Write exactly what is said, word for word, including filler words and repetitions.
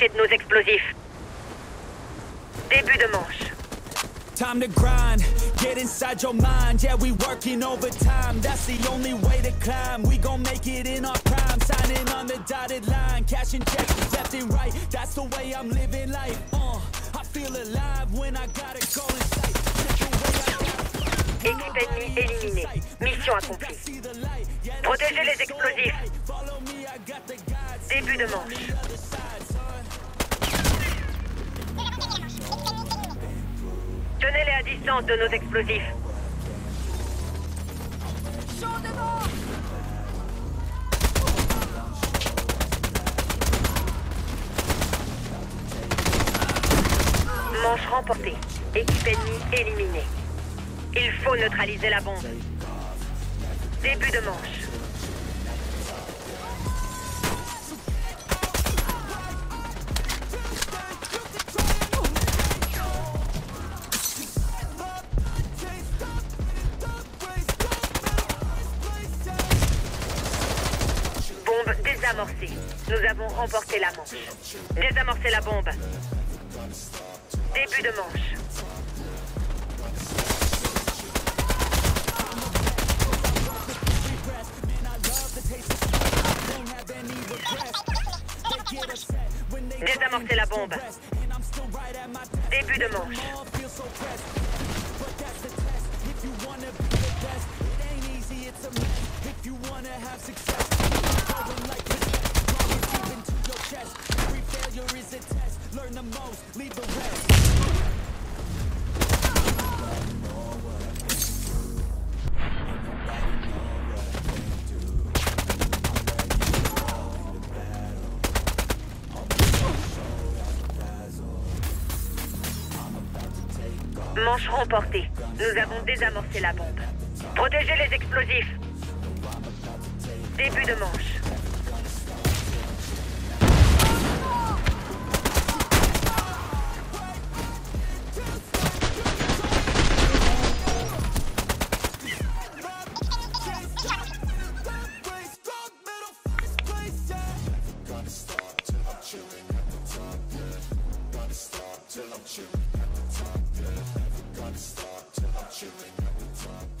rapprocher de nos explosifs. Début de manche. Time to grind, get inside your mind. Yeah, we working overtime. That's the only way to climb. We gon' make it in our prime. Signing on the dotted line, cashing checks left and right. That's the way I'm living life. Uh, I feel alive when I got it going sight. Équipe ennemie éliminée. Mission accomplie. Protégez les explosifs. Début de manche. Tenez-les à distance de nos explosifs. Manche remportée. Équipe ennemie éliminée. Il faut neutraliser la bombe. Début de manche. Bombe désamorcée. Nous avons remporté la manche. Désamorcez la bombe. Début de manche. Désamorcez la bombe. Début de manche. Manche remportée. Nous avons désamorcé la bombe. Protégez les explosifs. Début de manche. Till I'm chilling at the top, yeah. Never gonna stop till I'm chilling at the top.